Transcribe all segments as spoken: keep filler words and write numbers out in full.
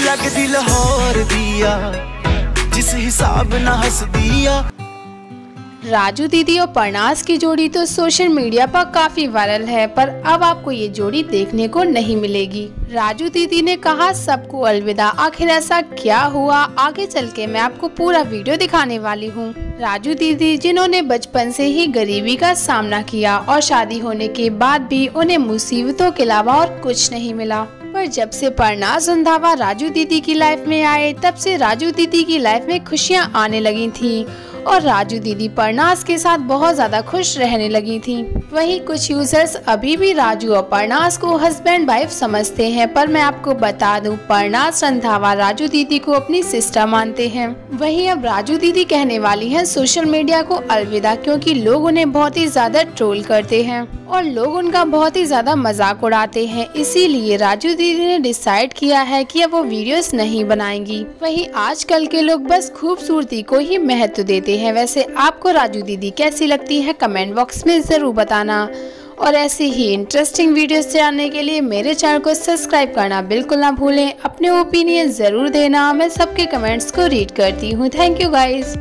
लगदी लाहौर दिया, जिस हिसाब ना हंस दिया। राजू दीदी और परनाज़ की जोड़ी तो सोशल मीडिया पर काफी वायरल है, पर अब आपको ये जोड़ी देखने को नहीं मिलेगी। राजू दीदी ने कहा सबको अलविदा। आखिर ऐसा क्या हुआ, आगे चल के मैं आपको पूरा वीडियो दिखाने वाली हूँ। राजू दीदी जिन्होंने बचपन से ही गरीबी का सामना किया और शादी होने के बाद भी उन्हें मुसीबतों के अलावा और कुछ नहीं मिला, पर जब से परनाज़ रंधावा राजू दीदी की लाइफ में आए तब से राजू दीदी की लाइफ में खुशियाँ आने लगी थी और राजू दीदी परनाज़ के साथ बहुत ज्यादा खुश रहने लगी थी। वहीं कुछ यूजर्स अभी भी राजू और परनाज़ को हस्बैंड वाइफ समझते हैं, पर मैं आपको बता दूं परनाज़ रंधावा राजू दीदी को अपनी सिस्टर मानते हैं। वहीं अब राजू दीदी कहने वाली हैं सोशल मीडिया को अलविदा, क्योंकि लोग उन्हें बहुत ही ज्यादा ट्रोल करते हैं और लोग उनका बहुत ही ज्यादा मजाक उड़ाते हैं। इसीलिए राजू दीदी ने डिसाइड किया है कि अब वो वीडियोस नहीं बनाएंगी। वहीं आजकल के लोग बस खूबसूरती को ही महत्व देते हैं। वैसे आपको राजू दीदी कैसी लगती है कमेंट बॉक्स में जरूर बताना, और ऐसे ही इंटरेस्टिंग वीडियोस जानने के लिए मेरे चैनल को सब्सक्राइब करना बिल्कुल ना भूलें। अपने ओपिनियन जरूर देना, मैं सबके कमेंट्स को रीड करती हूँ। Thank you guys.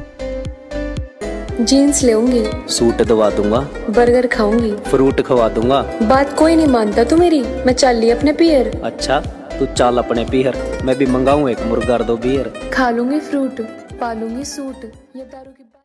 जीन्स लेऊंगी, सूट दवा दूंगा, बर्गर खाऊंगी, फ्रूट खवा दूंगा। बात कोई नहीं मानता तू मेरी, मैं चल ली अपने पियर। अच्छा तू चल अपने पियर, मैं भी मंगाऊं एक मुर्गा दो बियर। खा लूंगी फ्रूट, पालूंगी सूट, ये दारू की